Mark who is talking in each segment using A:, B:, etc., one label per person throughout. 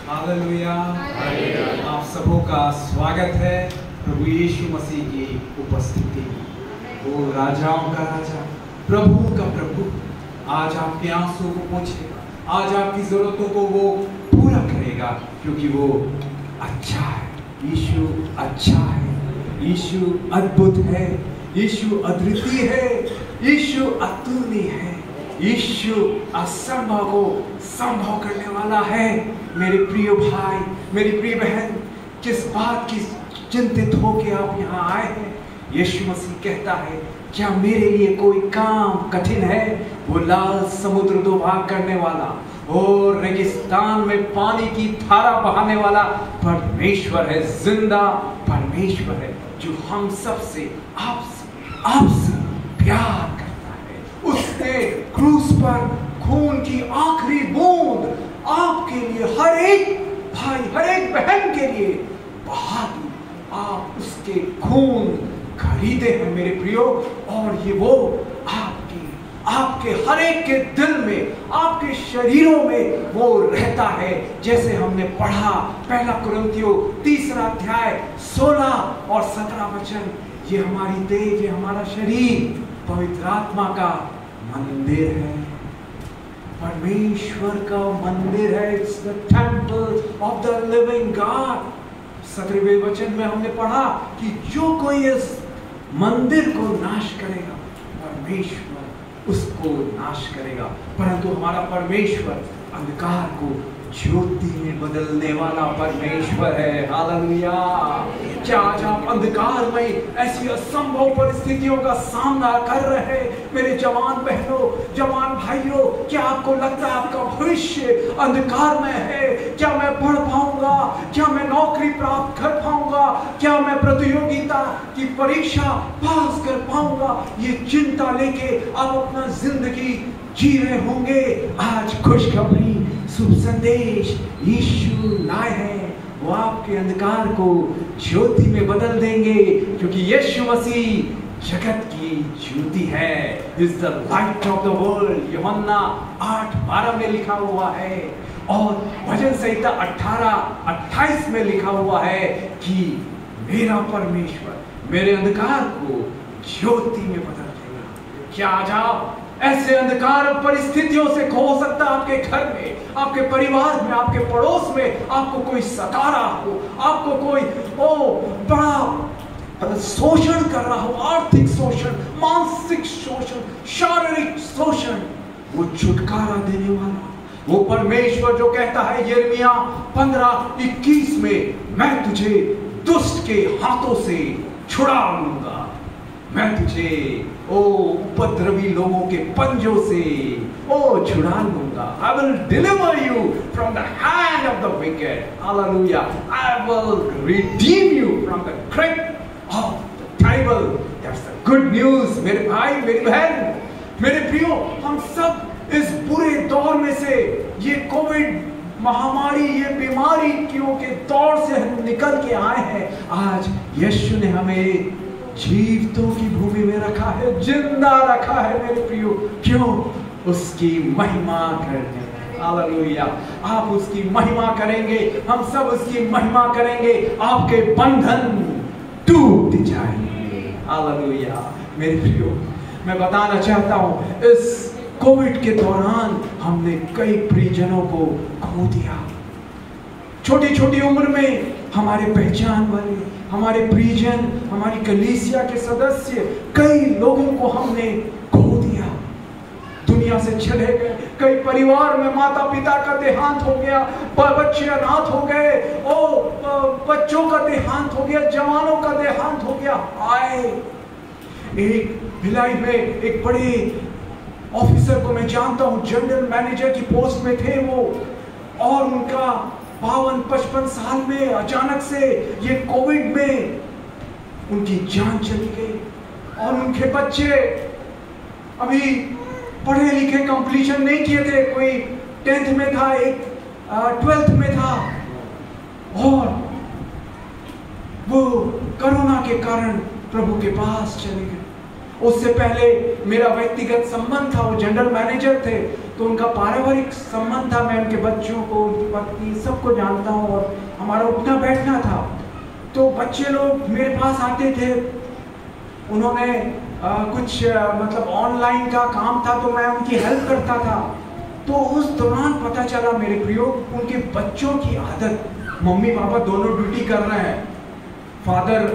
A: Hallelujah. आप सबों का स्वागत है प्रभु यीशु मसीह की उपस्थिति में। वो राजाओं का राजा, प्रभु का प्रभु आज आपके आंसू को पोंछेगा, आज आपकी जरूरतों को वो पूरा करेगा, क्योंकि वो अच्छा है। यीशु अच्छा है, यीशु अद्भुत है, यीशु अद्वितीय है, यीशु अतुलनीय है, यीशु असंभव को संभव करने वाला है। मेरे प्रिय भाई, मेरी प्रिय बहन, किस बात की चिंतित होकर आप यहाँ आए हैं? यीशु मसीह कहता है, क्या मेरे लिए कोई काम कठिन है? वो लाल समुद्र दो भाग करने वाला और रेगिस्तान में पानी की धारा बहाने वाला परमेश्वर है, जिंदा परमेश्वर है, जो हम सबसे आपसे प्यार करता है। उसने क्रूस पर खून की आखिरी बूंद आपके लिए, हर एक भाई, हर एक बहन के लिए बहा दी। आप उसके खून खरीदे हैं मेरे प्रियो, और ये वो आपके हर एक के दिल में, आपके शरीरों में वो रहता है। जैसे हमने पढ़ा पहला कुरिन्थियों 3 अध्याय 16 और 17 वचन, ये हमारी देह, ये हमारा शरीर पवित्र आत्मा का मंदिर है, परमेश्वर का मंदिर है। It's the temple of the living God. 17वें वचन में हमने पढ़ा कि जो कोई इस मंदिर को नाश करेगा, परमेश्वर उसको नाश करेगा। परंतु हमारा परमेश्वर अंधकार को ज्योति में बदलने वाला परमेश्वर है। हालेलुया। क्या आज आप अंधकार में ऐसी असंभव परिस्थितियों का सामना कर रहे हैं? मेरे जवान बहनों, जवान भाइयों, क्या आपको लगता है आपका भविष्य अंधकार में है? क्या मैं पढ़ पाऊंगा? क्या मैं नौकरी प्राप्त कर पाऊंगा? क्या मैं प्रतियोगिता की परीक्षा पास कर पाऊंगा? ये चिंता लेके आप अपना जिंदगी जी रहे होंगे। आज खुशखबरी, शुभ संदेश यीशु लाए हैं, वो आपके अंधकार को ज्योति में बदल देंगे, क्योंकि यीशु मसीह जगत की ज्योति है। Is the light of the world. यूहन्ना 8:12 में लिखा हुआ है, और भजन संहिता 18:28 में लिखा हुआ है कि मेरा परमेश्वर मेरे अंधकार को ज्योति में बदल देगा। क्या आज आप ऐसे अंधकार परिस्थितियों से हो सकता है आपके घर में, आपके परिवार में, आपके पड़ोस में आपको कोई सता रहा हो, आपको कोई बड़ा शोषण कर रहा हो, आर्थिक शोषण, मानसिक शोषण, शारीरिक शोषण। वो छुटकारा देने वाला वो परमेश्वर जो कहता है यिर्मयाह 15:21 में, मैं तुझे दुष्ट के हाथों से छुड़ा लूंगा, मैं तुझे उपद्रवी लोगों के पंजों से छुड़ा लूंगा। I will deliver you from the hand of the wicked. Hallelujah. I will redeem you from the grip of the terrible. That's the good news, मेरे भाई, मेरी बहन, मेरे प्रियो। हम सब इस बुरे दौर में से, ये कोविड महामारी, ये बीमारी के दौर से हम निकल के आए हैं। आज यीशु ने हमें जीवितों की भूमि में रखा है, जिंदा रखा है मेरे प्रियो। क्यों? उसकी महिमा करने। हालेलुया। आप उसकी महिमा करेंगे, हम सब उसकी महिमा करेंगे, आपके बंधन टूट जाएंगे। हालेलुया। मेरे प्रियो, मैं बताना चाहता हूं, इस कोविड के दौरान हमने कई परिजनों को खो दिया। छोटी छोटी उम्र में हमारे पहचान वाले, हमारे परिजन, हमारी कलीसिया के सदस्य, कई लोगों को हमने खो दिया, दुनिया से चले गए। कई परिवार में माता पिता का देहांत हो गया, बच्चे अनाथ हो गए, बच्चों का देहांत हो गया, जवानों का देहांत हो गया। आए एक भिलाई में एक बड़े ऑफिसर को मैं जानता हूं, जनरल मैनेजर की पोस्ट में थे वो, और उनका 52-55 साल में अचानक से ये कोविड में उनकी जान चली गई। और उनके बच्चे अभी पढ़े लिखे कंप्लीशन नहीं किए थे, कोई 10th में था, एक 12th में था, और वो कोरोना के कारण प्रभु के पास चले गए। उससे पहले मेरा व्यक्तिगत संबंध था, वो जनरल मैनेजर थे, तो उनका पारिवारिक संबंध था, मैं उनके बच्चों को, उनकी पत्नी, सबको जानता हूँ और हमारा उठना बैठना था। तो बच्चे लोग मेरे पास आते थे, उन्होंने कुछ मतलब ऑनलाइन का काम था तो मैं उनकी हेल्प करता था। तो उस दौरान पता चला मेरे प्रियो, उनके बच्चों की आदत, मम्मी पापा दोनों ड्यूटी कर रहे हैं, फादर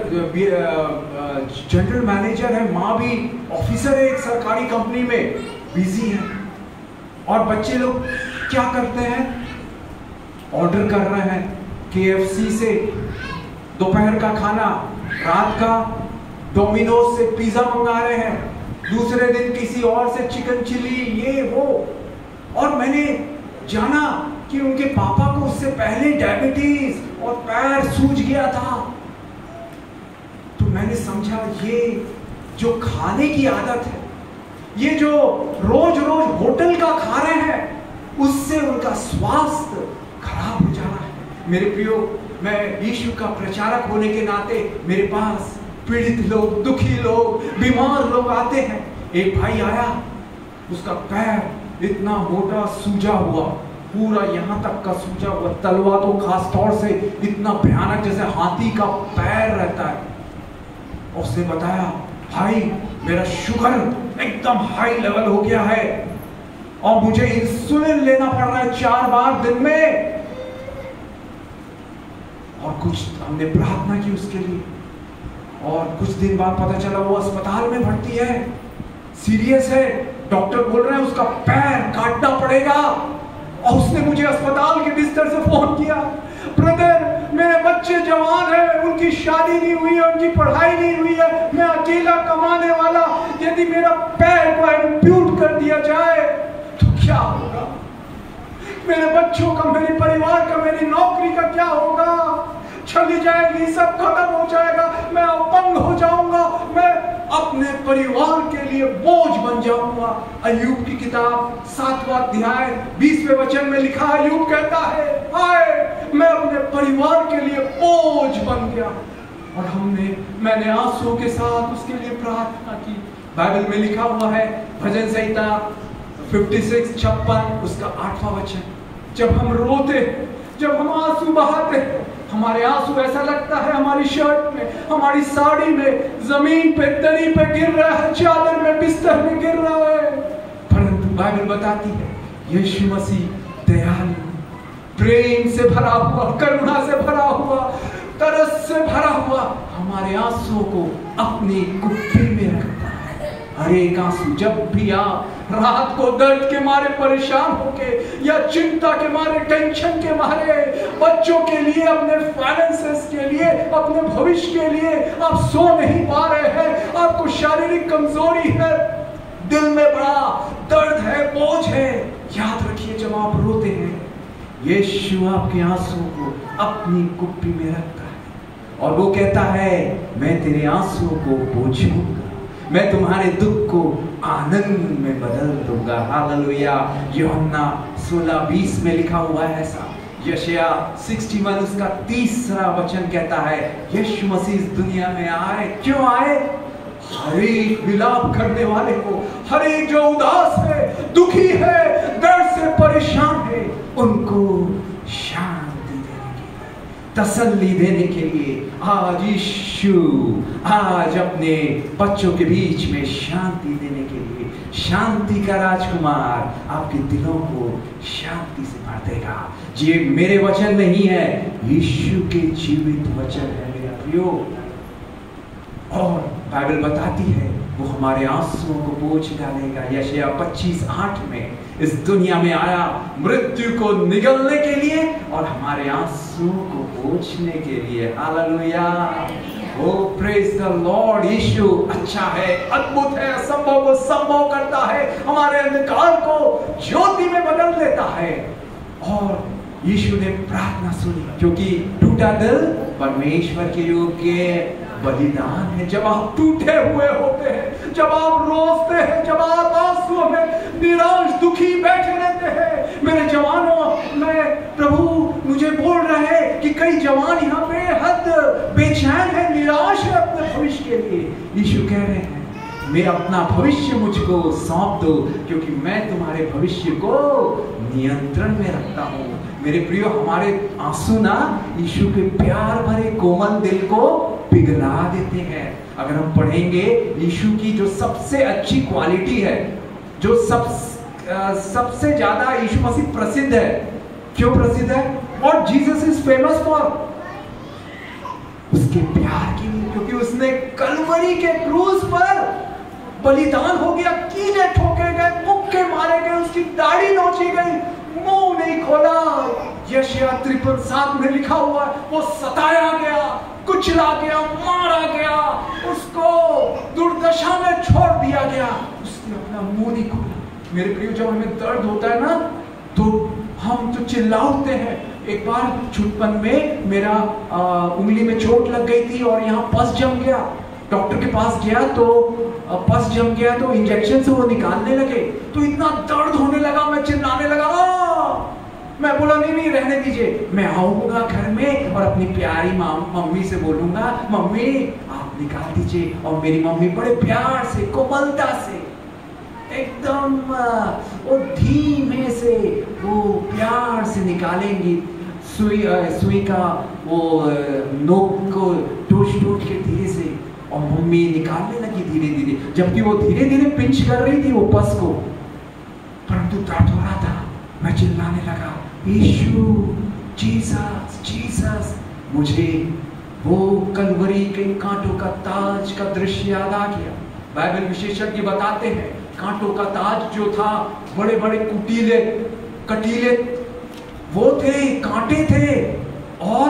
A: जनरल मैनेजर है, माँ भी ऑफिसर है एक सरकारी कंपनी में, बिजी है, और बच्चे लोग क्या करते हैं, ऑर्डर कर रहे हैं KFC से दोपहर का खाना, रात का डोमिनोज से पिज्जा मंगा रहे हैं, दूसरे दिन किसी और से चिकन चिली, ये वो। और मैंने जाना कि उनके पापा को उससे पहले डायबिटीज और पैर सूज गया था। तो मैंने समझा ये जो खाने की आदत है, ये जो रोज रोज होटल का खा रहे हैं, उससे उनका स्वास्थ्य खराब हो जा रहा है। मेरे प्रियो, मैं यीशु का प्रचारक होने के नाते मेरे पास पीड़ित लोग, दुखी लोग, बीमार लोग आते हैं। एक भाई आया, उसका पैर इतना मोटा सूजा हुआ, पूरा यहाँ तक का सूजा हुआ, तलवा तो खास तौर से इतना भयानक जैसे हाथी का पैर रहता है। उसने बताया, भाई मेरा शुगर एकदम हाई लेवल हो गया है और मुझे इंसुलिन लेना पड़ रहा है 4 बार दिन में। और कुछ हमने प्रार्थना की उसके लिए, और कुछ दिन बाद पता चला वो अस्पताल में भर्ती है, सीरियस है, डॉक्टर बोल रहे हैं उसका पैर काटना पड़ेगा। और उसने मुझे अस्पताल के बिस्तर से फोन किया, ब्रदर मेरे बच्चे जवान हैं, उनकी शादी नहीं हुई है, उनकी पढ़ाई नहीं हुई है, मैं अकेला कमाने वाला, यदि मेरा पैर को एम्प्यूट कर दिया जाए तो क्या होगा, मेरे बच्चों का, मेरे परिवार का, मेरी नौकरी का क्या होगा, चली जाएगी, सब खत्म हो जाएगा, मैं अपंग हो जाऊंगा, मैं अपने परिवार के लिए बोझ बन जाऊंगा। अय्यूब की किताब 7वां अध्याय 20वें वचन में लिखा, अय्यूब कहता है, हाय मैं अपने परिवार के लिए बोझ बन गया। और मैंने आंसुओं के साथ उसके लिए प्रार्थना की। बाइबल में लिखा हुआ है, भजन संहिता 56 उसका 8वां वचन, जब हम रोते, जब हम आंसू बहाते, हमारे आंसू ऐसा लगता है हमारी शर्ट में, हमारी साड़ी में, जमीन पे, दरी पे गिर रहा है, चादर में, बिस्तर में गिर रहा है। परंतु बाइबल बताती है यीशु मसीह दयालु, प्रेम से भरा हुआ, करुणा से भरा हुआ, तरस से भरा हुआ, हमारे आंसुओं को अपनी कुप्पी में रखता है। हर एक आंसू, जब भी आप रात को दर्द के मारे परेशान होके, या चिंता के मारे, टेंशन के मारे, बच्चों के लिए, अपने फाइनेंसेस के लिए, अपने भविष्य के लिए आप सो नहीं पा रहे हैं, आपको शारीरिक कमजोरी है, दिल में बड़ा दर्द है, बोझ है, याद रखिए जब आप रोते हैं, यीशु आपके आंसुओं को अपनी कुप्पी में रखता है और वो कहता है, मैं तेरे आंसुओं को पोंछूंगा, मैं तुम्हारे दुख को आनंद में बदल दूंगा। हालेलुया। यूहन्ना 16:20 में लिखा हुआ है ऐसा। यशायाह 61 उसका 3रा वचन कहता है, यीशु मसीह इस दुनिया में आए, क्यों आए? हर एक विलाप करने वाले को, हर एक जो उदास है, दुखी है, दर्द से परेशान है, उनको शांति देने के लिए, तसल्ली देने के लिए आज यीशु आज अपने बच्चों के बीच में शांति देने के लिए, शांति का राजकुमार आपके दिलों को शांति से भर देगा। ये मेरे वचन नहीं है, यीशु के जीवित वचन है मेरा प्रियो। और बाइबल बताती है वो हमारे आंसुओं को पोंछ डालेगा। यशायाह 25:8 में इस दुनिया में आया मृत्यु को निगलने के लिए और हमारे आंसुओं को पोंछने के लिए। Hallelujah. O praise the Lord. यीशु अच्छा है, अद्भुत है, असंभव को संभव करता है, हमारे अंधकार को ज्योति में बदल देता है। और यीशु ने प्रार्थना सुनी, क्योंकि टूटा दिल परमेश्वर के योग्य बलिदान है। जब आप टूटे हुए होते हैं, जब आप रोते हैं, जब आप आंसुओं में निराश दुखी बैठे रहते हैं, मेरे जवानों, मैं प्रभु मुझे बोल रहे हैं कि कई जवान यहाँ पे हद बेचैन है, निराश है अपने भविष्य के लिए। यीशु कह रहे हैं मैं अपना भविष्य मुझको सौंप दो, क्योंकि मैं तुम्हारे भविष्य को नियंत्रण में रखता हूँ। मेरे प्रियो, हमारे आंसू ना यीशु के प्यार भरे कोमल दिल को पिघला देते हैं। अगर हम पढ़ेंगे यीशु की जो सबसे अच्छी क्वालिटी है, जो सबसे ज्यादा यीशु मसीह प्रसिद्ध है, क्यों प्रसिद्ध है? और जीसस इज फेमस फॉर उसके प्यार के लिए, क्योंकि उसने कलवरी के क्रूस पर बलिदान हो गया, कीले ठोके गए, मुक्के मारे गए, उसकी दाढ़ी नोची गई, मुंह नहीं खोला। यशायाह 53:7 में लिखा हुआ है, वो सताया गया, कुचला गया, मारा गया, उसको दुर्दशा में छोड़ दिया गया, उसने अपना मुंह नहीं खोला। मेरे प्रियो, जब हमें दर्द होता है ना, तो हम तो चिल्ला उठते हैं। एक बार छुटपन में मेरा उंगली में चोट लग गई थी और यहाँ पस जम गया। डॉक्टर के पास गया तो पस जम गया, तो इंजेक्शन से वो निकालने लगे, तो इतना दर्द होने लगा, मैं चिल्लाने लगा। मैं बोला नहीं रहने दीजिए, मैं आऊंगा घर में और अपनी प्यारी मम्मी से बोलूंगा, मम्मी आप निकाल दीजिए। और मेरी मम्मी बड़े प्यार से, कोमलता से, एकदम वो धीमे से, वो प्यार से निकालेंगी। सुई का वो नोक को टूट के धीरे से, और मम्मी निकालने लगी धीरे धीरे, जबकि वो धीरे धीरे पिंच कर रही थी वो पस को, परंतु दर्द हो रहा था। मैं चिल्लाने लगा, यीशु, जीसस जीसस। मुझे वो कलवरी के कांटों का ताज का दृश्य याद आ गया। बाइबल विशेषज्ञ बताते हैं, कांटों का ताज जो था, बड़े बड़े कटीले वो थे, कांटे थे, और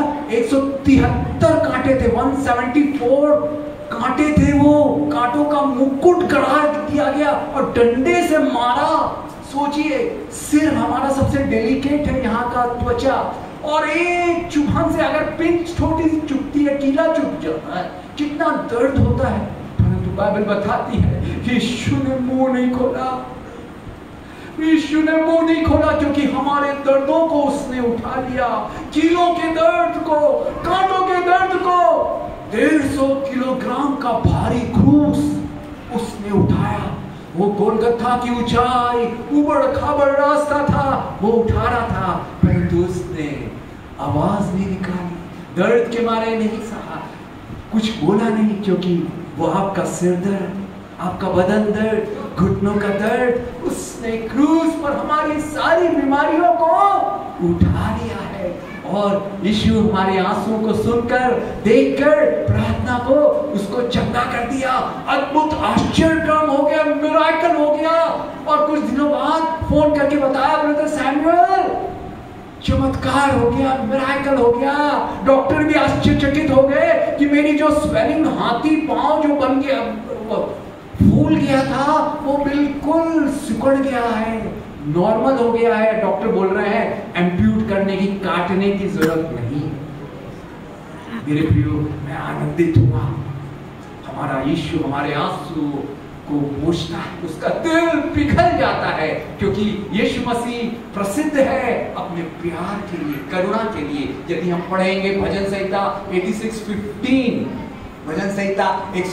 A: 173 कांटे थे, 174 कांटे थे। वो कांटों का मुकुट गढ़ा दिया गया और डंडे से मारा। सोचिए, सिर हमारा सबसे डेलिकेट है, यहाँ का त्वचा, और एक चुभन से अगर पिंच छोटी सी चुभती है, कीला चुभ जाता है, कितना दर्द होता है। परंतु बाइबल बताती है यीशु ने मुंह नहीं खोला, यीशु ने मुंह नहीं खोला, क्योंकि हमारे दर्दों को उसने उठा लिया। कीलों के दर्द को, कांटों के दर्द को, 150 किलोग्राम का भारी क्रूस उसने उठाया। वो गोलगत्था की ऊंचाई, उबड़ खाबड़ रास्ता था, वो उठा रहा था, परंतु उसने आवाज नहीं निकाली, दर्द के मारे नहीं सहा, कुछ बोला नहीं, क्योंकि वो आपका सिर दर्द, आपका बदन दर्द, घुटनों का दर्द, उसने क्रूस पर हमारी सारी बीमारियों को उठा लिया है। और यीशु हमारे आंसुओं को सुनकर, देखकर, प्रार्थना को उसको चंगा कर दिया। अद्भुत आश्चर्यक्रम हो गया, मिराकल हो गया। और कुछ दिनों बाद फोन करके बताया, ब्रदर सैमुअल, चमत्कार हो गया, मिराकल हो गया। डॉक्टर भी आश्चर्यचकित हो गए कि मेरी जो स्वेलिंग, हाथी पांव जो बन गया, फूल गया था, वो बिल्कुल सिकुड़ गया है, नॉर्मल हो गया है। डॉक्टर बोल रहे हैं एम्प्यूट करने की, काटने की जरूरत नहीं। मेरे प्रियो, मैं आनंदित हुआ। हमारा यीशु हमारे आंसू को पोंछता है, उसका दिल पिघल जाता है, क्योंकि यीशु मसीह प्रसिद्ध है अपने प्यार के लिए, करुणा के लिए। यदि हम पढ़ेंगे भजन संहिता 86:15, भजन संहिता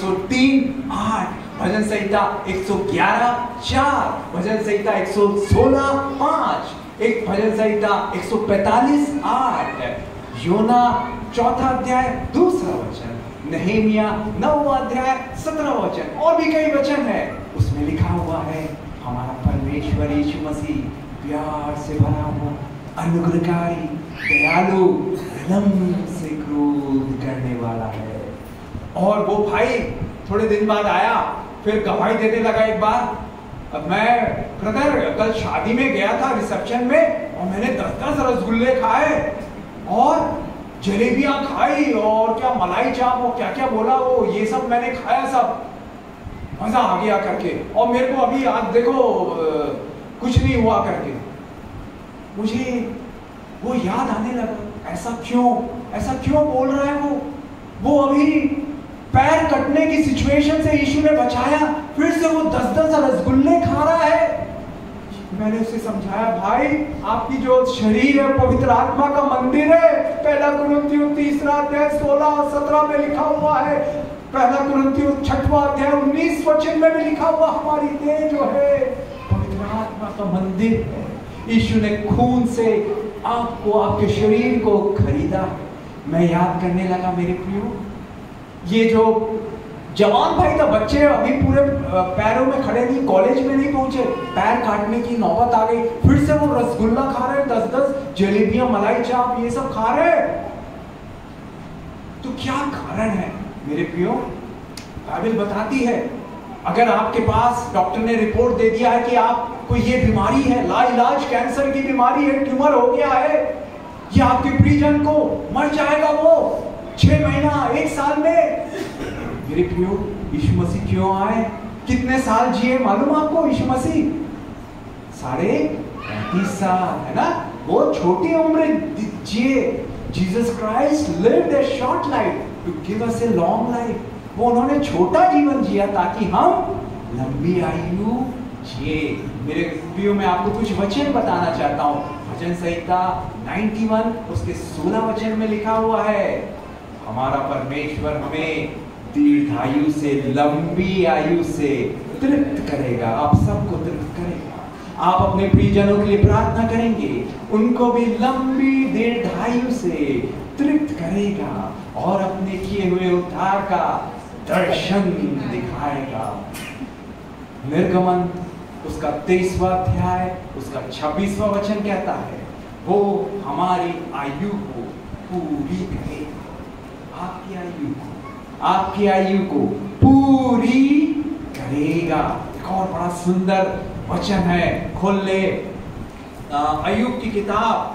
A: 103:8, भजन संहिता 111:4, भजन संहिता 116:5, एक भजन संहिता 145:8, योना 4 अध्याय 2 वचन, नहेमिया 9 अध्याय 17 वचन, और भी कई वचन है। उसमें लिखा हुआ है, हमारा परमेश्वर यीशु मसीह प्यार से भरा हुआ, अनुग्रहकारी, दयालु, विनम्र से क्रोध करने वाला है। और वो भाई थोड़े दिन बाद आया, फिर गवाही देने लगा। एक बार मैं ब्रदर कल शादी में गया था, रिसेप्शन में, और मैंने 10-10 रसगुल्ले खाए और जलेबियां खाई, और क्या मलाई चाप, और क्या क्या बोला वो, ये सब मैंने खाया, सब मजा आ गया करके। और मेरे को अभी आज देखो कुछ नहीं हुआ करके, मुझे वो याद आने लगा, ऐसा क्यों बोल रहा है वो अभी पैर कटने की सिचुएशन से यीशु ने बचाया, फिर से वो 10-10 रसगुल्ले खा रहा है। मैंने उसे समझाया, भाई आपकी जो शरीर है पवित्र आत्मा का मंदिर है, 1 कुरिन्थियों 3 अध्याय 16 और 17 में लिखा हुआ है। पहला कुरिन्थियों 6वां अध्याय 19 वचन में भी लिखा हुआ, हमारी देह जो है पवित्र आत्मा का मंदिर है। यीशु ने खून से आपको, आपके शरीर को खरीदा है। मैं याद करने लगा मेरे प्रियो, ये जो जवान भाई था, बच्चे अभी पूरे पैरों में खड़े नहीं, कॉलेज में नहीं पहुंचे, पैर काटने की नौबत आ गई, फिर से वो रसगुल्ला खा रहे, 10-10 जलेबियां, मलाई चाप, ये सब खा रहे। तो क्या कारण है मेरे प्रियो? बाइबल बताती है, अगर आपके पास डॉक्टर ने रिपोर्ट दे दिया है कि आपको ये बीमारी है, लाइलाज कैंसर की बीमारी है, ट्यूमर हो गया है, या आपके परिजन को मर जाएगा वो 6 महीना 1 साल में। मेरे प्रियो, यीशु मसीह क्यों आए? कितने साल जिए मालूम आपको यीशु मसीह? 35 साल, है ना? वो छोटी उम्र जिए। Jesus Christ lived a short life to give us a long life. वो उन्होंने छोटा जीवन जिया ताकि हम लंबी आयु जिए। मेरे प्रियो, मैं आपको कुछ वचन बताना चाहता हूँ। भजन संहिता 91 उसके 16 वचन में लिखा हुआ है, हमारा परमेश्वर हमें दीर्घायु से, लंबी आयु से तृप्त करेगा। आप सबको तृप्त करेगा। आप अपने प्रियजनों के लिए प्रार्थना करेंगे, उनको भी लंबी दीर्घायु से तृप्त करेगा और अपने किए हुए उद्धार का दर्शन दिखाएगा। निर्गमन उसका 23वां अध्याय उसका 26वां वचन कहता है, वो हमारी आयु को पूरी करेगा। आपकी आयु को पूरी करेगा। एक और बड़ा सुंदर वचन है, खोल ले अय्यूब की किताब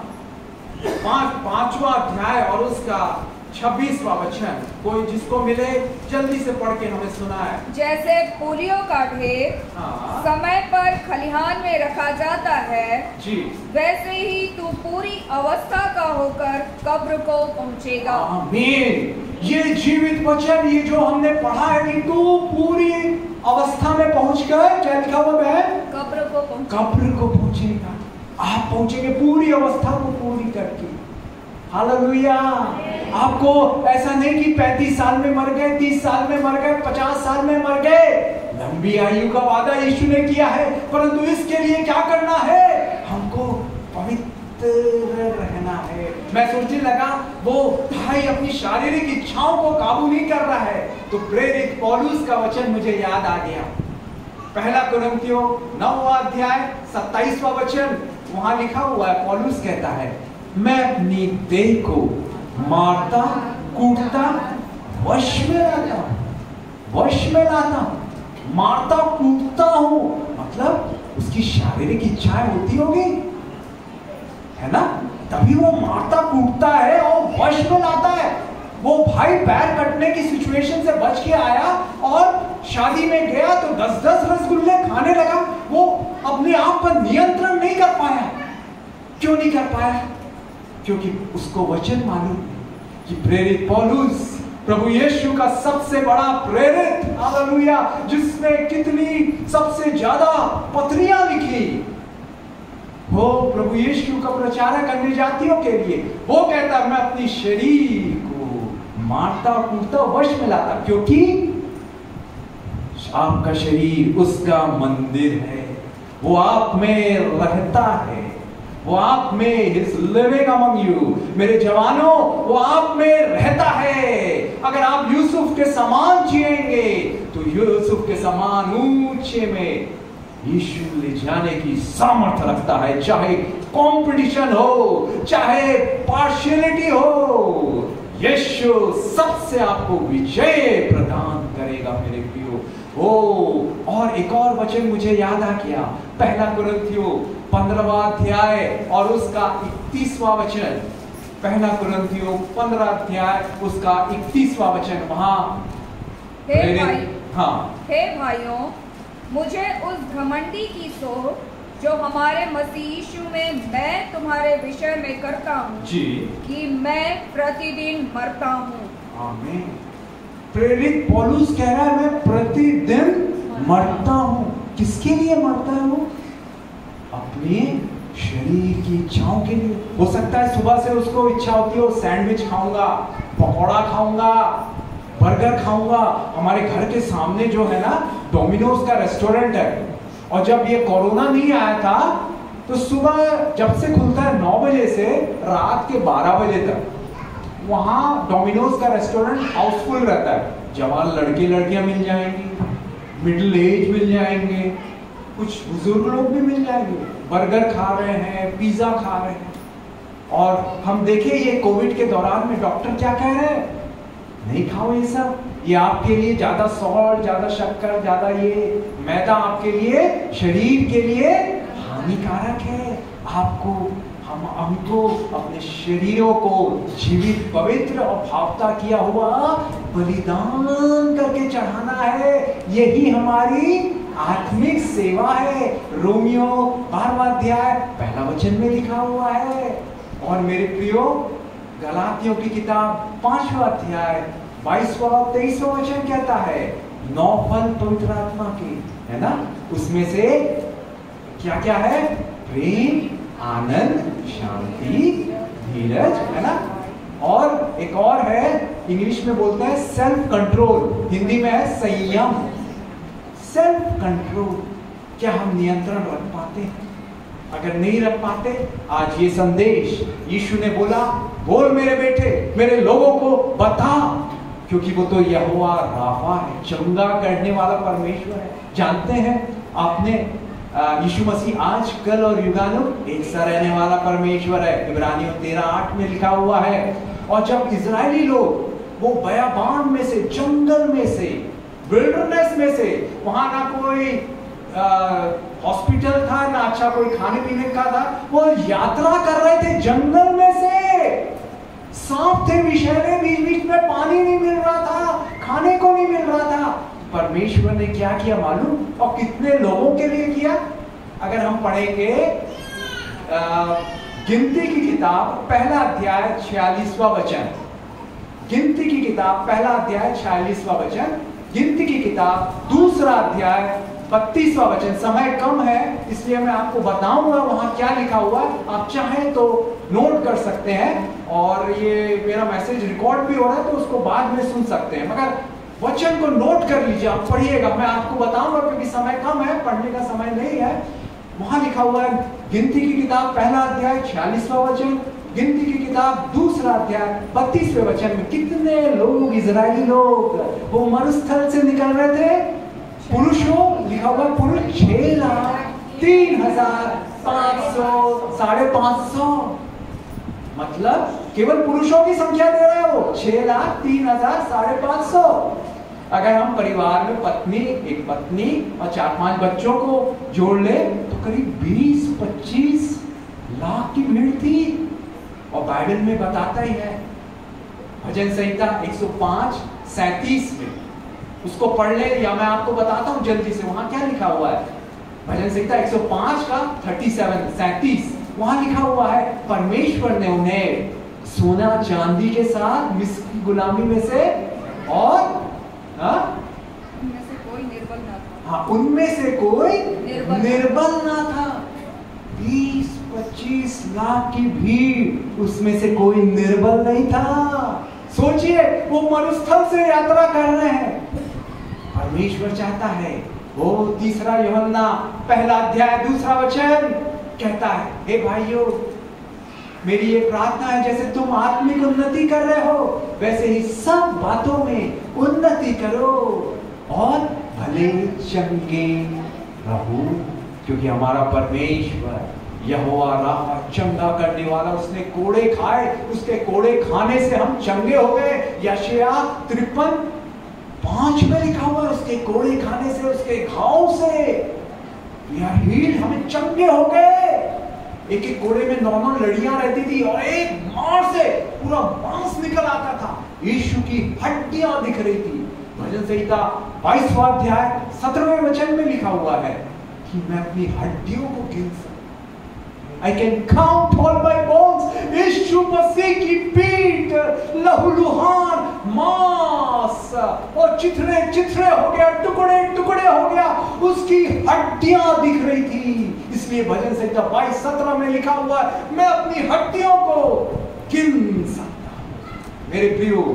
A: 5वां अध्याय और उसका 26वां वचन। कोई जिसको मिले जल्दी से पढ़ के हमें सुनाए।
B: जैसे पोलियो का ढेर समय पर खलिहान में रखा जाता है
A: जी,
B: वैसे ही तू पूरी अवस्था का होकर कब्र को पहुंचेगा।
A: आमीन। ये जीवित वचन, ये जो हमने पढ़ा है कि तू पूरी अवस्था में पहुंच गए, क्या लिखा हुआ है? कब्र को पहुंचेगा। आप पहुंचेंगे पूरी अवस्था को पूरी करके। हालेलुया। आपको ऐसा नहीं कि 35 साल में मर गए, 30 साल में मर गए, 50 साल में मर गए। लंबी आयु का वादा यीशु ने किया है, परंतु इसके लिए क्या करना है? हमको पवित्र रहना है। मैं सोचने लगा, वो भाई अपनी शारीरिक इच्छाओं को काबू नहीं कर रहा है, तो प्रेरित पौलुस का वचन मुझे याद आ गया। पहला कुरिन्थियों 9वां अध्याय 27वां वचन, वहां लिखा हुआ है, पौलुस कहता है, मैं अपनी देह को मारता कूटता वश में लाता मारता कूटता हूं। मतलब उसकी शारीरिक इच्छाएं होती होगी, है ना? तभी वो मारता कूटता है और वश में लाता है। वो भाई पैर कटने की सिचुएशन से बच के आया और शादी में गया तो 10-10 रसगुल्ले खाने लगा। वो अपने आप पर नियंत्रण नहीं कर पाया। क्यों नहीं कर पाया? क्योंकि उसको वचन मालूम कि प्रेरित पौलुस प्रभु यीशु का सबसे बड़ा प्रेरित, हालेलुया, जिसने कितनी सबसे ज्यादा पत्रियां लिखी, वो प्रभु यीशु का प्रचार करने जातियों के लिए, वो कहता मैं अपनी शरीर को मारता कूटता वश में लाता, क्योंकि आपका शरीर उसका मंदिर है। वो आप में रहता है, वो आप में is living among you। मेरे जवानों, वो आप में रहता है। अगर आप यूसुफ के समान जिएंगे तो यूसुफ के समान ऊंचे में यीशु ले जाने की सामर्थ्य रखता है। चाहे कंपटीशन हो, चाहे पार्शियलिटी हो, यीशु सबसे आपको विजय प्रदान करेगा मेरे प्रियो। और एक और वचन मुझे याद आ गया, पहला कुरिन्थियों 15वां अध्याय और उसका 31वां वचन। पहला कुरिन्थियों 15 अध्याय उसका 31वां वचन। वहां
B: हे भाइयों, मुझे उस घमंडी की सोच जो हमारे मसीह यीशु में मैं तुम्हारे विषय में करता हूँ जी, कि मैं प्रतिदिन मरता हूँ।
A: आमीन। प्रेरित पौलुस कह रहा है मैं प्रतिदिन मरता हूँ। किसके लिए मरता है वो? अपने शरीर की इच्छाओं के लिए। हो सकता है सुबह से उसको इच्छा होती हो सैंडविच खाऊंगा, पकौड़ा खाऊंगा, बर्गर खाऊंगा। हमारे घर के सामने जो है ना डोमिनोज का रेस्टोरेंट है, और जब ये कोरोना नहीं आया था तो सुबह जब से खुलता है 9 बजे से रात के 12 बजे तक वहां डोमिनोज का रेस्टोरेंट हाउसफुल रहता है। जवान लड़के लड़कियां मिल जाएंगी, मिडिल एज मिल जाएंगे, कुछ बुजुर्ग लोग भी मिल जाएंगे, बर्गर खा रहे हैं, पिज्जा खा रहे हैं। और हम देखें ये कोविड के दौरान में डॉक्टर क्या कह रहे हैं, नहीं खाओ ये सब, ये आपके लिए ज्यादा सॉल्ट, ज्यादा शक्कर, ज्यादा ये मैदा आपके लिए शरीर के लिए हानिकारक है। आपको हमको अपने शरीरों को जीवित, पवित्र और भावता किया हुआ बलिदान करके चढ़ाना है। यही हमारी आत्मिक सेवा है। रोमियो 12वां अध्याय 1 वचन में लिखा हुआ है। और मेरे प्रियो, गलातियों की किताब 5वां अध्याय 22वां और 23वां वचन कहता है 9 फल पवित्र आत्मा के, है ना, उसमें से क्या क्या है? प्रेम, आनंद, शांति, धीरज, है ना। और एक और है, इंग्लिश में बोलते हैं सेल्फ कंट्रोल, हिंदी में है संयम। सेल्फ कंट्रोल, क्या हम नियंत्रण रख पाते हैं? अगर नहीं रख पाते, आज ये संदेश यीशु ने बोला, बोल मेरे बेटे, मेरे लोगों को बता, क्योंकि वो तो यहोवा राफा है, चंगा करने वाला परमेश्वर है। जानते हैं आपने, यीशु मसीह आज, कल और युगानुग एक सा रहने वाला परमेश्वर है। इब्रानियों 13:8 में लिखा हुआ है। और जब इजरायली लोग वो बयाबान में से, जंगल में से, विल्डरनेस में से, वहां ना कोई हॉस्पिटल था, ना अच्छा कोई खाने पीने का था, वो यात्रा कर रहे थे जंगल में से, सांप थे, विषैले, बीच बीच में पानी नहीं मिल रहा था, खाने को नहीं मिल रहा था। परमेश्वर ने क्या किया मालूम? और कितने लोगों के लिए किया? अगर हम पढ़ेंगे गिनती की किताब 1 अध्याय 46वां वचन, गिनती की किताब 1 अध्याय 46वां वचन, गिनती की किताब 2 अध्याय 32वां वचन। समय कम है इसलिए मैं आपको बताऊंगा वहां क्या लिखा हुआ। आप चाहें तो नोट कर सकते हैं, और ये मेरा मैसेज रिकॉर्ड भी हो रहा है तो उसको बाद में सुन सकते हैं, मगर वचन को नोट कर लीजिए, आप पढ़िएगा। मैं आपको बताऊंगा क्योंकि समय कम है, पढ़ने का समय नहीं है। वहां लिखा हुआ है गिनती की किताब 1 अध्याय 46वां वचन, गिनती की किताब 2 अध्याय 32वें वचन में कितने लोग, इजरायली लोग, वो मरुस्थल से निकल रहे थे। पुरुषों, लिखा हुआ पुरुष 6,03,500, 550, मतलब केवल पुरुषों की संख्या दे रहा है वो, 6,03,000, 550। अगर हम परिवार में पत्नी, एक पत्नी और 4-5 बच्चों को जोड़ ले तो करीब 20-25 लाख की भीड़ थी। और बाइबल में बताता ही है, भजन संहिता 105:37 में, उसको पढ़ ले, या मैं आपको बताता हूं जल्दी से, वहां क्या लिखा हुआ है। भजन संहिता 105:37, वहां लिखा हुआ है, परमेश्वर ने उन्हें सोना चांदी के साथ मिस्र की गुलामी में से, और
B: उनमें से कोई निर्बल ना था।
A: हाँ, उनमें से कोई निर्बल ना था। 20-25 लाख की भीड़, उसमें से कोई निर्बल नहीं था। सोचिए, वो मरुस्थल से यात्रा कर रहे हैं। परमेश्वर चाहता है, वो 3 यूहन्ना 1 अध्याय 2 वचन कहता है, हे भाइयों, मेरी ये प्रार्थना है, जैसे तुम आत्मिक उन्नति कर रहे हो वैसे ही सब बातों में उन्नति करो और भले चंगे रहो, क्योंकि हमारा परमेश्वर यहोवा राफा, चंगा करने वाला, उसने कोड़े खाए, उसके कोड़े खाने से हम चंगे हो गए। यशायाह 53:5 में लिखा हुआ है, उसके कोड़े खाने से, उसके घाव से हमें चंगे हो गए। एक एक कोड़े में 9 लड़ियां रहती थी और एक मार से पूरा मांस निकल आता था, यीशु की हड्डियां दिख रही थी। भजन संहिता 22वां अध्याय 17वें वचन में लिखा हुआ है कि मैं अपनी हड्डियों को गिन सकता, I can count all my bones। यीशु मसीह की पीठ, लहूलुहान, मांस और चिथड़े चिथड़े हो गया, टुकड़े टुकड़े हो गया, उसकी हड्डियां दिख रही थी। इसलिए भजन संहिता 22:17 में लिखा हुआ है, मैं अपनी हड्डियों को गिन सकता हूं। मेरे प्रियो,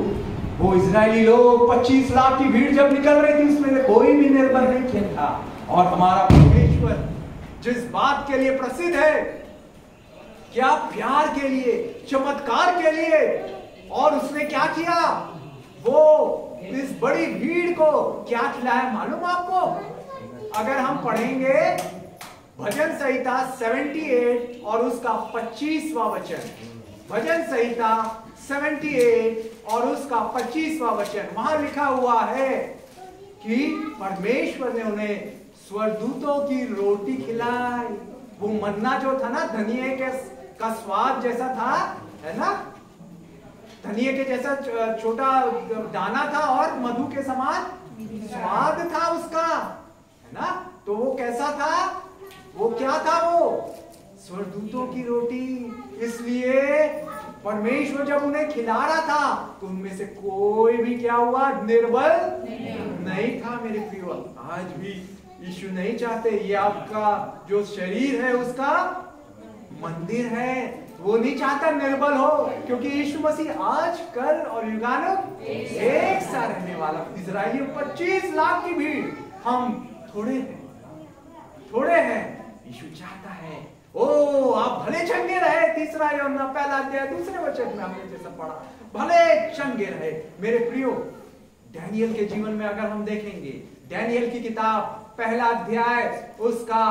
A: वो इजरायली लोग 25 लाख की भीड़ जब निकल रही थी, उसमें से कोई भी निर्बल नहीं था। और हमारा परमेश्वर जिस बात के लिए प्रसिद्ध है, क्या प्यार के लिए, चमत्कार के लिए, और उसने क्या किया, वो इस बड़ी भीड़ को क्या खिलाया मालूम आपको? अगर हम पढ़ेंगे भजन संहिता 78 और उसका 25वां वचन, भजन संहिता 78 और उसका 25वां वचन, वहां लिखा हुआ है कि परमेश्वर ने उन्हें स्वर्गदूतों की रोटी खिलाई। वो मन्ना जो था ना, धनिये का स्वाद जैसा था, है ना, धनिये के जैसा छोटा दाना था और मधु के समान स्वाद था उसका, है ना। तो वो कैसा था, वो क्या था, वो स्वर्गदूतों की रोटी। इसलिए परमेश्वर जब उन्हें खिला रहा था तो उनमें से कोई भी क्या हुआ, निर्बल नहीं था। मेरे प्रियो, आज भी यीशु नहीं चाहते, ये आपका जो शरीर है उसका मंदिर है, वो नहीं चाहता निर्बल हो, क्योंकि यीशु मसीह आज, कल और युगानुग एक सा रहने वाला। इजराइलियों 25 लाख की भीड़, हम थोड़े हैं। यीशु चाहता है, ओ आप भले चंगे रहे, तीसरा यूहन्ना पहला अध्याय दूसरे वचन में हमने जैसा पढ़ा, भले चंगे रहे। मेरे प्रियो, डैनियल के जीवन में अगर हम देखेंगे, डैनियल की किताब पहला अध्याय उसका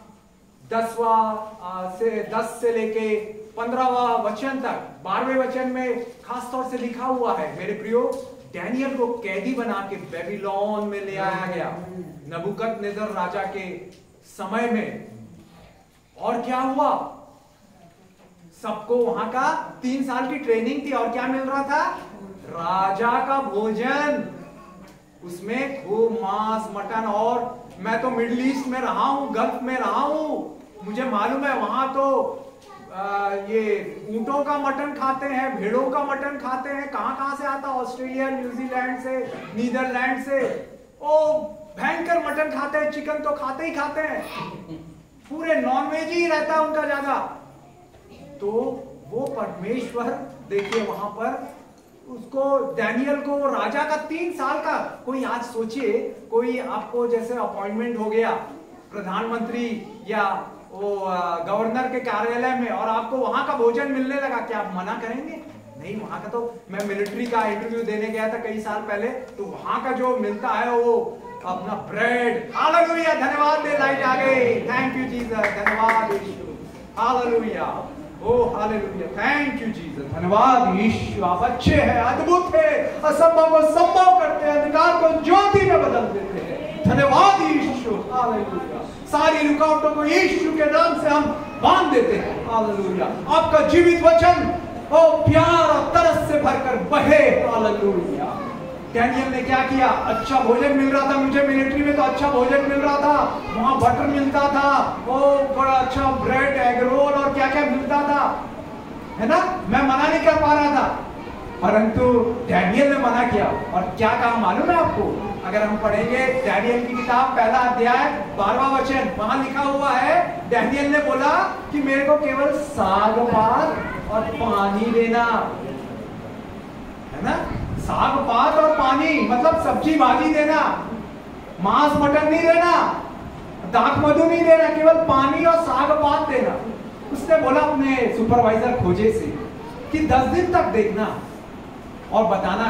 A: 10 से लेके 15वां वचन तक, 12वें वचन में खास तौर से लिखा हुआ है। मेरे प्रियो, डैनियल को कैदी बना के बेबीलोन में ले आया गया नबूकदनेस्सर राजा के समय में। और क्या हुआ, सबको वहां का 3 साल की ट्रेनिंग थी, और क्या मिल रहा था, राजा का भोजन, उसमें खूब मांस, मटन। और मैं तो मिडिल ईस्ट में रहा हूं, गल्फ में रहा हूं, मुझे मालूम है वहां तो ये ऊंटों का मटन खाते हैं, भेड़ों का मटन खाते हैं। कहां से आता, ऑस्ट्रेलिया, न्यूजीलैंड से, नीदरलैंड से। ओ भयंकर मटन खाते हैं, चिकन तो खाते ही खाते हैं, पूरे नॉनवेज ही रहता है उनका ज्यादा। तो वो परमेश्वर, देखिए वहां पर उसको, डैनियल को, राजा का 3 साल का, कोई आज सोचिए, कोई आपको जैसे अपॉइंटमेंट हो गया प्रधानमंत्री या वो गवर्नर के कार्यालय में, और आपको वहां का भोजन मिलने लगा, क्या आप मना करेंगे? नहीं। वहां का तो, मैं मिलिट्री का इंटरव्यू देने गया था कई साल पहले, तो वहां का जो मिलता है वो अपना ब्रेड, हालेलुया, धन्यवाद दे, लाइट आ गई, थैंक यू जीसस, धन्यवाद यीशु, hallelujah, O hallelujah, thank you Jesus, धन्यवाद यीशु, आप अच्छे हैं, अद्भुत है, असंभव को संभव करते हैं, अंधकार को ज्योति में बदल देते हैं, धन्यवाद यीशु, हालेलुया। सारी रुकावटों को यीशु के नाम से हम बांध देते हैं, हालेलुया। आपका जीवित वचन ओ प्यार और तरस से भरकर बहे, हालेलुया। डैनियल ने क्या किया, अच्छा भोजन मिल रहा था, मुझे मिलिट्री में तो अच्छा भोजन मिल रहा था, वहां बटर मिलता था, वो बड़ा अच्छा ब्रेड, एग रोल और क्या क्या मिलता था, है ना। मैं मना नहीं कर पा रहा था, परंतु डैनियल ने मना किया। और क्या कहा मालूम है आपको? अगर हम पढ़ेंगे डैनियल की किताब पहला अध्याय 12वां वचन, वहां लिखा हुआ है, डैनियल ने बोला कि मेरे को केवल साग पात और पानी देना, है ना। साग पात और पानी मतलब सब्जी भाजी देना, मांस मटन नहीं देना, दाख मधु नहीं देना, केवल पानी और साग पात देना। उसने बोला अपने सुपरवाइजर खोजे से कि 10 दिन तक देखना और बताना।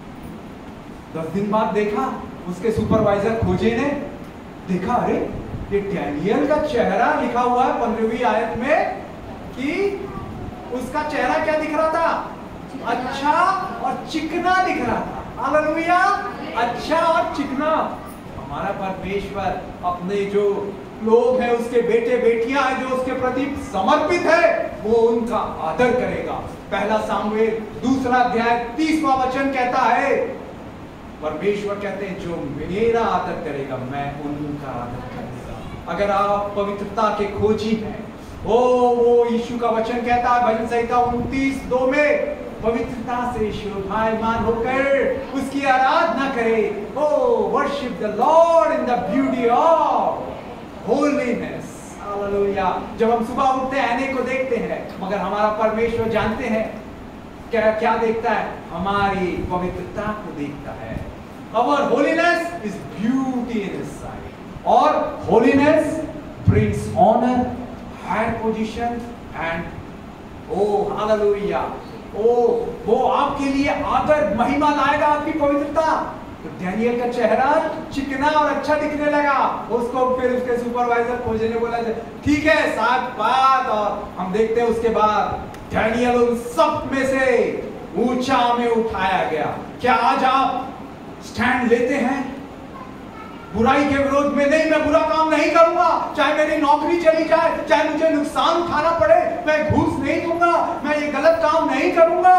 A: 10 दिन बाद देखा, उसके सुपरवाइजर खोजे ने देखा, अरे ये डैनियल का चेहरा लिखा हुआ है 15वीं आयत में कि उसका चेहरा क्या दिख रहा था, अच्छा और चिकना दिख रहा था, हालेलुया, अच्छा और चिकना। हमारा परमेश्वर अपने जो लोग हैं, उसके बेटे बेटियां हैं जो उसके प्रति समर्पित है, वो उनका आदर करेगा। पहला सामुएल 2 अध्याय 30वां वचन कहता है, परमेश्वर कहते हैं जो मेरा आदर करेगा मैं उनका आदर करूंगा। अगर आप पवित्रता के खोजी हैं, वो यीशु का वचन कहता है भजन संहिता 29:2 में, पवित्रता से शोभायमान होकर उसकी आराधना करे। O worship the Lord in the beauty of holiness, hallelujah. जब हम सुबह उठते हैं, आईने को देखते हैं, मगर हमारा परमेश्वर जानते हैं क्या देखता है? हमारी पवित्रता को देखता है। Our holiness is beauty in His sight. और holiness brings honor, higher position and oh hallelujah, वो आपके लिए आदर महिमा लाएगा, आपकी पवित्रता। तो डैनियल का चेहरा चिकना और अच्छा दिखने लगा। उसको फिर उसके सुपरवाइजर खोजे ने बोला ठीक है साहब बात, और हम देखते हैं उसके बाद डैनियल उन सब में से ऊंचा में उठाया गया। क्या आज आप स्टैंड लेते हैं बुराई के विरोध में? नहीं, मैं बुरा काम नहीं करूंगा, चाहे मेरी नौकरी चली जाए, चाहे मुझे नुकसान उठाना पड़े, मैं घूस नहीं दूंगा, मैं ये गलत काम नहीं करूंगा।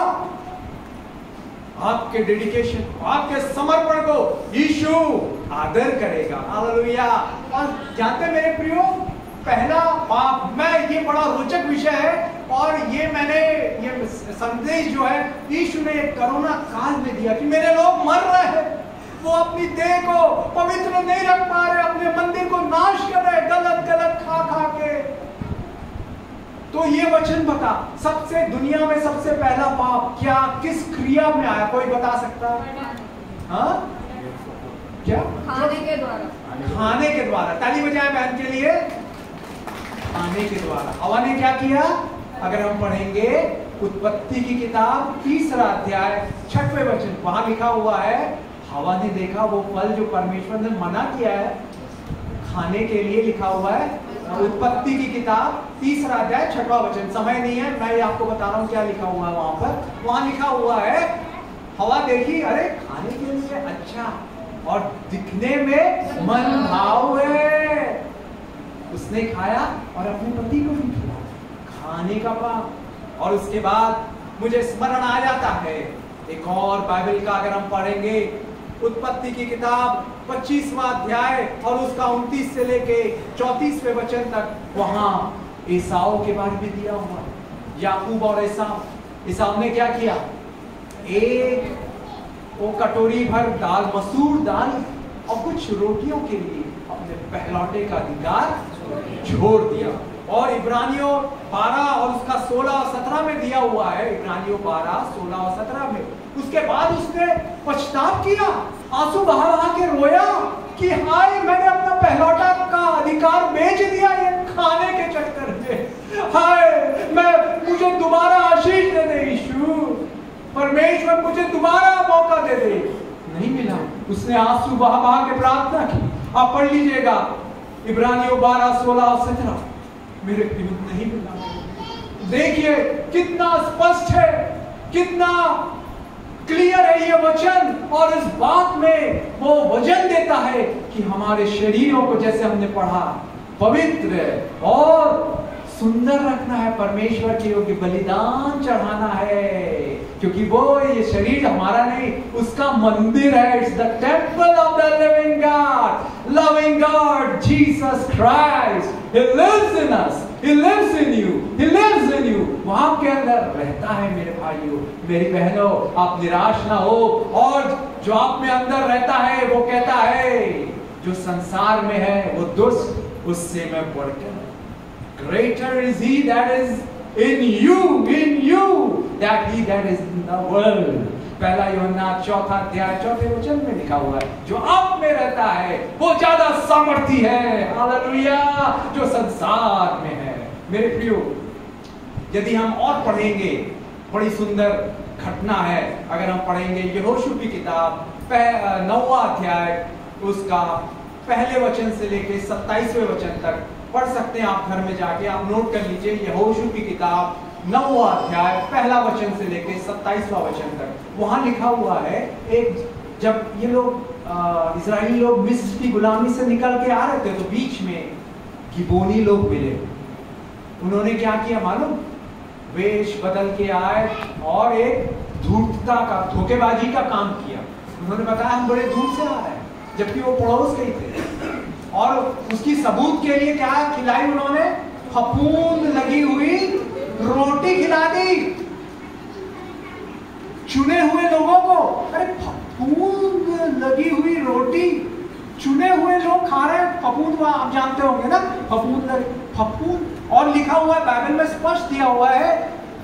A: आपके डेडिकेशन, आपके समर्पण को यीशु आदर करेगा। हालेलुया। और जानते मेरे प्रियो, पहला पाप, मैं ये बड़ा रोचक विषय है और ये मैंने ये संदेश जो है यीशु ने कोरोना काल में दिया कि मेरे लोग मर रहे हैं, वो अपनी देह को पवित्र नहीं रख पा रहे, अपने मंदिर को नाश कर रहे, गलत गलत खा खा के। तो ये वचन बता, सबसे दुनिया में सबसे पहला पाप क्या किस क्रिया में आया? कोई बता सकता है? हाँ क्या?
B: खाने के द्वारा।
A: खाने के द्वारा। ताली बजाएं बहन के लिए। खाने के द्वारा हवा ने क्या किया? अगर हम पढ़ेंगे उत्पत्ति की किताब 3 अध्याय 6वें वचन, वहां लिखा हुआ है हवा ने देखा वो फल जो परमेश्वर ने मना किया है खाने के लिए, लिखा हुआ है उत्पत्ति की किताब 3 अध्याय 6वां वचन। समय नहीं है, मैं आपको बता रहा हूँ क्या लिखा हुआ है वहां पर। वहां लिखा हुआ है हवा देखी, अरे खाने के लिए अच्छा और दिखने में मन भाव है, उसने खाया और अपने पति को भी खिलाया। खाने का पाप। और उसके बाद मुझे स्मरण आ जाता है एक और बाइबल का, अगर हम पढ़ेंगे उत्पत्ति की किताब 25वां अध्याय और उसका 29 से लेके 34वें वचन तक, वहां एसाव के बारे में दिया हुआ है। याकूब और एसाव। एसाव ने क्या किया? एक वो कटोरी भर दाल, मसूर दाल और कुछ रोटियों के लिए अपने पहलौठे का अधिकार छोड़ दिया। और इब्रानियों 12 और उसका 16 और 17 में दिया हुआ है, इब्रानियों 12, 16 और 17 में। उसके बाद उसने पछतावा किया, आंसू बहा बहा के रोया कि हाय मैंने अपना पहलौठा का अधिकार बेच दिया ये खाने के चक्कर में। हाय मुझे दोबारा आशीष दे दे यीशु, परमेश्वर मुझे दोबारा मौका दे दे। नहीं मिला। उसने आंसू बहा बहा के प्रार्थना की। आप पढ़ लीजिएगा इब्रानियों 12, 16 और 17। मेरे प्रिय नहीं मिला। देखिए कितना स्पष्ट है, कितना क्लियर है ये वचन, और इस बात में वो वचन देता है कि हमारे शरीरों को, जैसे हमने पढ़ा, पवित्र और सुंदर रखना है, परमेश्वर के योग्य बलिदान चढ़ाना है, क्योंकि वो ये शरीर हमारा नहीं, उसका मंदिर है। It's the temple of the living God, loving God Jesus Christ. He lives in us, He lives in you, He lives in you। वो आपके अंदर रहता है मेरे भाइयों, मेरी बहनों। आप निराश ना हो, और जो आप में अंदर रहता है वो कहता है जो संसार में है वो दुष्ट, उससे मैं बढ़कर, greater is he that is in you that he that is in the world। पहला यूहन्ना 4 अध्याय 4 वचन में लिखा हुआ है जो आप में रहता है वो ज्यादा सामर्थी है, हालेलुया, जो संसार में है। मेरे प्रियो, यदि हम और पढ़ेंगे, बड़ी सुंदर घटना है। अगर हम पढ़ेंगे यहोशू की किताब 9वां अध्याय, उसका पहले वचन से लेके 27वें वचन तक पढ़ सकते हैं आप घर में जाके, आप नोट कर लीजिए। यहोशू की किताब 9वां अध्याय पहला वचन से लेके 27वां वचन तक। वहां लिखा हुआ है, एक जब ये लोग इजरायली लोग मिस्र की गुलामी से निकल के आ रहे थे तो बीच में गिबोनी लोग मिले। उन्होंने क्या किया मालूम? वेश बदल के आए और एक धूर्तता का, धोखेबाजी का काम किया। उन्होंने बताया हम बड़े दूर से आ रहे हैं, जबकि वो पड़ोस के ही थे। और उसकी सबूत के लिए क्या खिलाई उन्होंने? फफूंद लगी हुई रोटी खिला दी चुने हुए लोगों को। अरे फफूंद लगी हुई रोटी चुने हुए लोग खा रहे हैं। फफूंद आप जानते होंगे ना, फफूंद। और लिखा हुआ है बाइबल में, स्पष्ट दिया हुआ है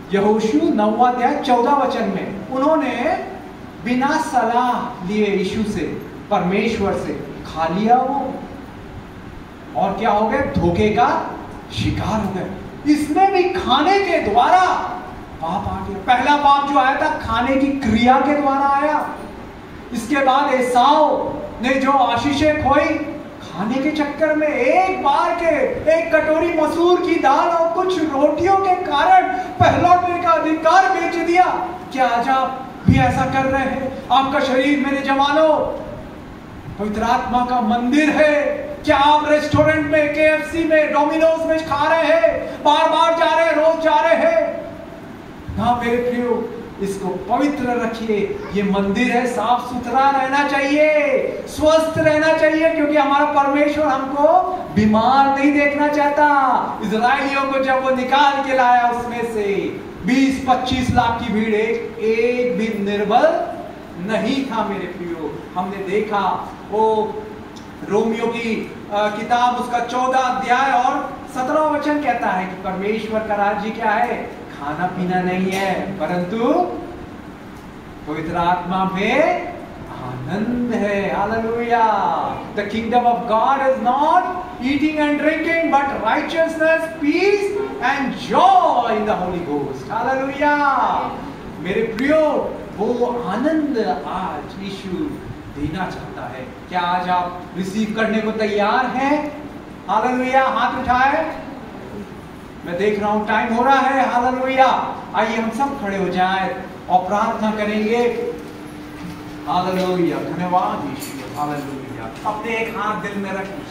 A: यहोशू 9वां अध्याय 14 वचन में उन्होंने बिना सलाह लिए यीशु से, परमेश्वर से खा लिया वो, और क्या हो गए? धोखे का शिकार हो गए। इसमें भी खाने के द्वारा पाप आ गया। पहला पाप जो आया था खाने की क्रिया के द्वारा आया। इसके बाद एसाव ने जो आशीषें खोई खाने के चक्कर में, एक बार के एक कटोरी मसूर की दाल और कुछ रोटियों के कारण पहलौठने का अधिकार बेच दिया। क्या आज आप भी ऐसा कर रहे हैं? आपका शरीर मेरे जवानों पवित्र आत्मा का मंदिर है। क्या आप रेस्टोरेंट में, केएफसी में, डोमिनोज में खा रहे हैं, बार बार जा रहे हैं, रोज जा रहे हैं? हाँ मेरे प्रियो, इसको पवित्र रखिए। ये मंदिर है, साफ सुथरा रहना चाहिए, स्वस्थ रहना चाहिए, क्योंकि हमारा परमेश्वर हमको बीमार नहीं देखना चाहता। इजराइलियों को जब वो निकाल के लाया उसमें से 20-25 लाख की भीड़, एक भी निर्बल नहीं था मेरे प्रियो। हमने देखा वो रोमियो की किताब उसका 14 अध्याय और 17 वचन कहता है कि परमेश्वर का राज्य क्या है? खाना पीना नहीं है, परंतु पवित्र आत्मा में आनंद है। Hallelujah. The kingdom of God is not eating and drinking but righteousness, peace and joy in the Holy Ghost. Hallelujah. मेरे प्रियो, वो आनंद आज यीशु देना चाहता है। क्या आज आप रिसीव करने को तैयार हैं? हालेलुया। हाथ उठाए। मैं देख रहा हूं टाइम हो रहा है। हालेलुया। आइए हम सब खड़े हो जाएं और प्रार्थना करेंगे। हालेलुया। धन्यवाद यीशु। हालेलुया। अपने एक हाथ दिल में रखिए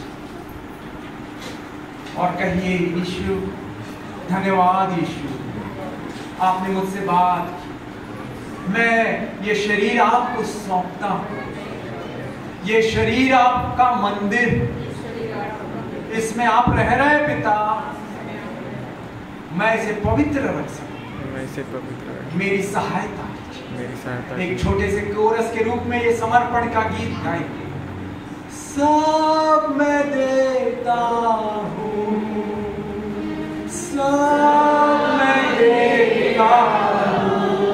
A: और कहिए, यीशु धन्यवाद यीशु, आपने मुझसे बात की। मैं ये शरीर आपको सौंपता हूं। ये शरीर आपका मंदिर, इसमें आप रह रहे पिता। मैं इसे पवित्र रख सकूं। मेरी सहायता। एक छोटे से कोरस के रूप में ये समर्पण का गीत गाएंगे। सब मैं देता हूँ, सब मैं देता हूँ।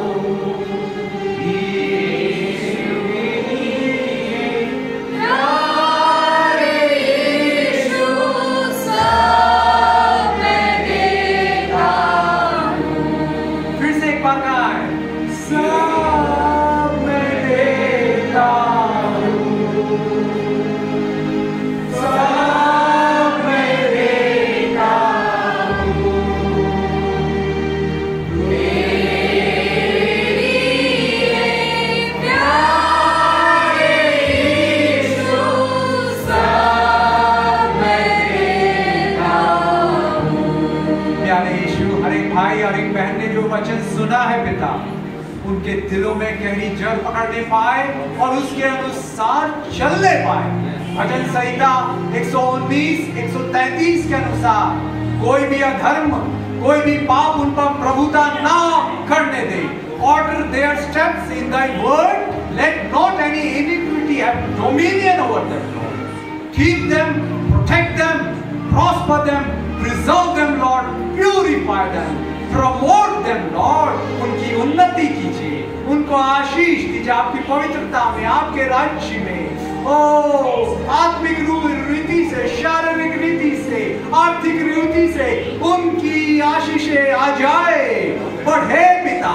A: सुना है पिता, उनके दिलों में गहरी जड़ पकड़ने पाए और उसके अनुसार चलने पाए। भजन संहिता 119, 133 के अनुसार कोई भी अधर्म, कोई भी पाप उन पर प्रभुता ना करने दे। Order their steps in thy word, let not any iniquity have dominion over them, Lord. Keep them, protect them, prosper them, preserve them, Lord, purify them, promote them, Lord. उनकी उन्नति कीजिए, उनको आशीष दीजिए आपकी पवित्रता में, आपके राज्य में। आत्मिक रीति से, शारीरिक रीति से, आर्थिक रीति से उनकी आशीषें आ जाए। बढ़े पिता,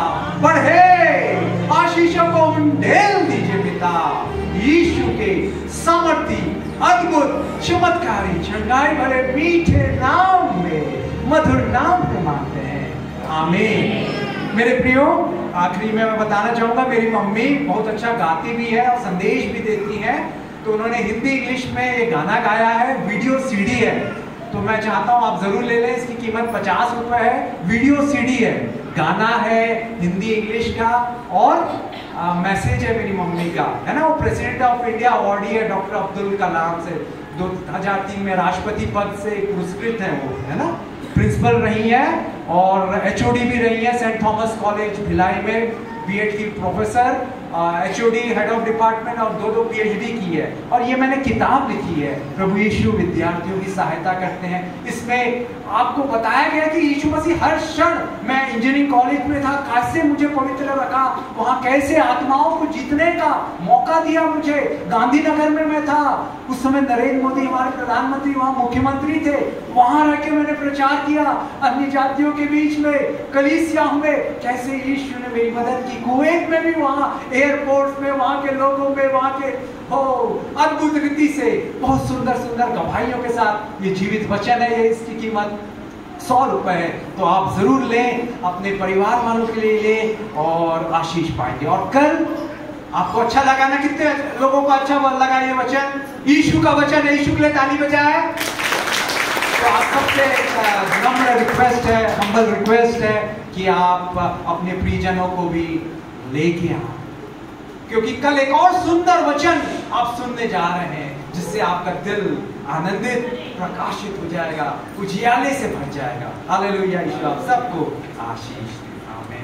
A: बढ़े, आशीषों को उंडेल दीजिए पिता। यीशु के सामर्थी, अद्भुत, चमत्कारी, चंगाई भरे मीठे नाम में, मधुर नाम में मांगते हैं, आमीन। मेरे प्रियो, आखिरी में मैं बताना चाहूंगा, मेरी मम्मी बहुत अच्छा गाती भी है और संदेश भी देती है। तो उन्होंने हिंदी इंग्लिश में ये गाना गाया है, वीडियो सीडी है। तो मैं चाहता हूँ आप जरूर ले लें। इसकी कीमत 50 रुपए है। वीडियो सीडी है, गाना है हिंदी इंग्लिश का और मैसेज है मेरी मम्मी का, है ना। वो प्रेसिडेंट ऑफ इंडिया अवार्डी है डॉक्टर अब्दुल कलाम से, 2003 में राष्ट्रपति पद से पुरस्कृत है वो, है ना। प्रिंसिपल रही है और HOD भी रही है सेंट थॉमस कॉलेज भिलाई में, BEd की professor. HOD head of department और 2 PhD की है, और ये मैंने किताब लिखी है प्रभु यीशु विद्यार्थियों की सहायता करते हैं। इसमें आपको बताया गया कि यीशु मसीह हर क्षण, मैं इंजीनियरिंग कॉलेज में था, कैसे मुझे पवित्र रखा, वहाँ कैसे आत्माओं को जीतने का मौका दिया मुझे। गांधीनगर में मैं था, उस समय नरेंद्र मोदी हमारे प्रधानमंत्री वहाँ मुख्यमंत्री थे, वहाँ रह के मैंने प्रचार किया अन्य जातियों के बीच में, कलीसिया में कैसे यीशु ने मेरी मदद की। कुवैत में भी वहाँ एयरपोर्ट में वहाँ के लोगों में, वहाँ के अद्भुत रीति से बहुत सुंदर सुंदर गवाहियों के साथ ये जीवित वचन है। ये इसकी कीमत 100 रुपए है, तो आप जरूर लें, अपने परिवार वालों के लिए लें और आशीष पाएंगे। और कल आपको अच्छा लगा ना? कितने लोगों को अच्छा लगा ये वचन? यीशु का वचन है, यीशु के लिए ताली बजाए। तो आप सबसे नम्र रिक्वेस्ट है, हम्बल रिक्वेस्ट है कि आप अपने प्रियजनों को भी लेके आओ, क्योंकि कल एक और सुंदर वचन आप सुनने जा रहे हैं जिससे आपका दिल आनंदित, प्रकाशित हो जाएगा, उजियाले से भर जाएगा। हालेलुया। यीशु आप सबको आशीष